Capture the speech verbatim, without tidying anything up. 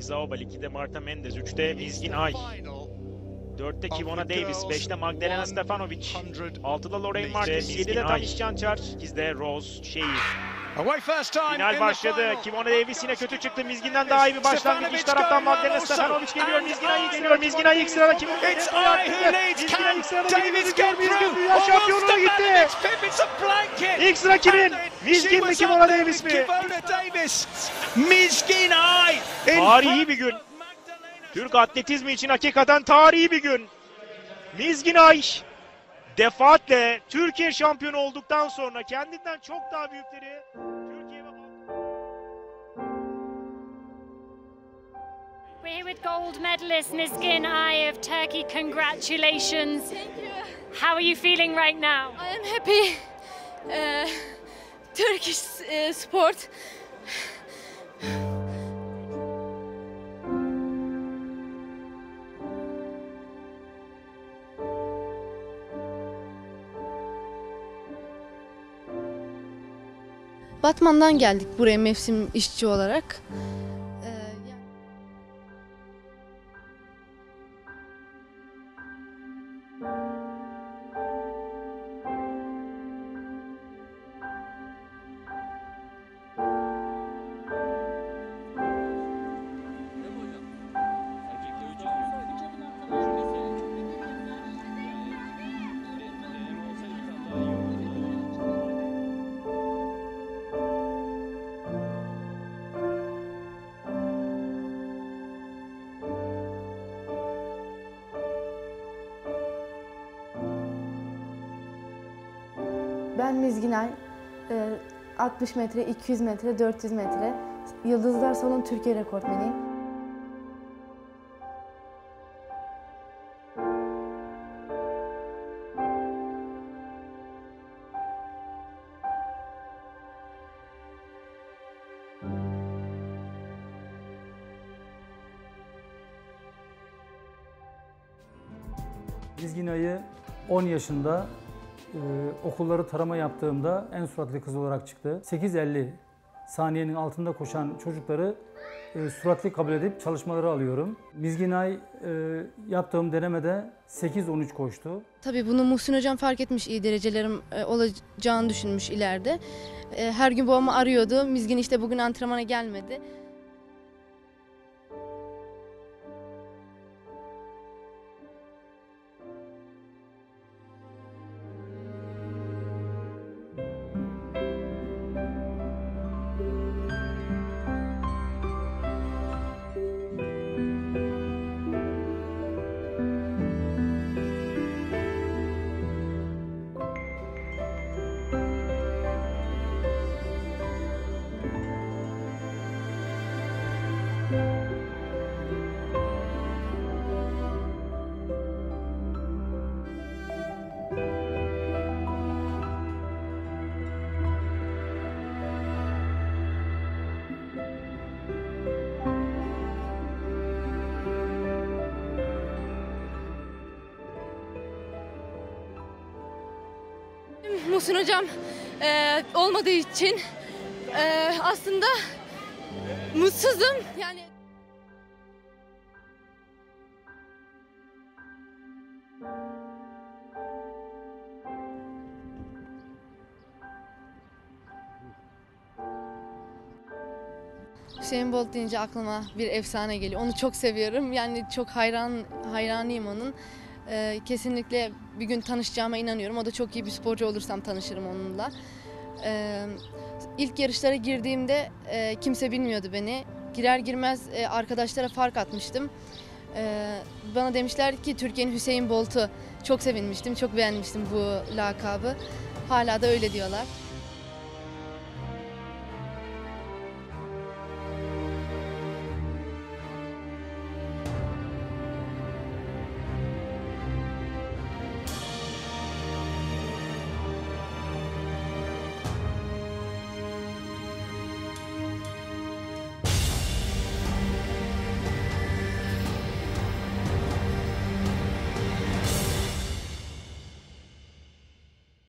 Zaobal, ikide Marta Mendez, üçte Mizgin Ay, dörtte Kivona Davis, beşte Magdalena Stefanovic, altıda Lorraine Marquez, yedide Tanis Cancar, sekizde Rose Şehir. Final başladı. Kivona Davis yine kötü çıktı. Mizgin'den daha iyi bir başlangıç. İç taraftan Magdalena Stefanovic geliyor. Mizgin Ay geliyor. Mizgin Ay ilk sırada Kivona Davis Mizgin Ay ilk sırada Davis Mizgin dünya şampiyonluğuna gitti. İlk sıra kimin? Mizgin mi, Kivona Davis mi? Mizgin Ay. Tarihi bir gün. Türk atletizmi için hakikaten tarihi bir gün. Mizgin Ay defaatle Türkiye şampiyonu olduktan sonra kendinden çok daha büyükleri Türkiye ve We're here with gold medalist Mizgin Ay of Turkey. Congratulations. Thank you. How are you feeling right now? I am happy. Uh, Turkish uh, sport. Batman'dan geldik buraya mevsim işçi olarak. Ee, yani... Ben Mizgin Ay, altmış metre, iki yüz metre, dört yüz metre, Yıldızlar Salon Türkiye rekortmeniyim. Mizgin Ay'ı on yaşında Ee, okulları tarama yaptığımda en süratli kız olarak çıktı. sekiz elli saniyenin altında koşan çocukları e, süratli kabul edip çalışmaları alıyorum. Mizgin Ay e, yaptığım denemede sekiz on üç koştu. Tabii bunu Muhsin Hocam fark etmiş, iyi derecelerim e, olacağını düşünmüş ileride. E, her gün babamı arıyordu. Mizgin işte bugün antrenmana gelmedi. Muhsin Hocam e, olmadığı için e, aslında mutsuzum. Yani Usain Bolt deyince aklıma bir efsane geliyor. Onu çok seviyorum. Yani çok hayran hayranıyım onun. Ee, kesinlikle bir gün tanışacağıma inanıyorum. O da çok iyi bir sporcu olursam tanışırım onunla. Ee, ilk yarışlara girdiğimde e, kimse bilmiyordu beni. Girer girmez e, arkadaşlara fark atmıştım. Ee, bana demişler ki Türkiye'nin Hüseyin Bolt'u. Çok sevinmiştim, çok beğenmiştim bu lakabı. Hala da öyle diyorlar.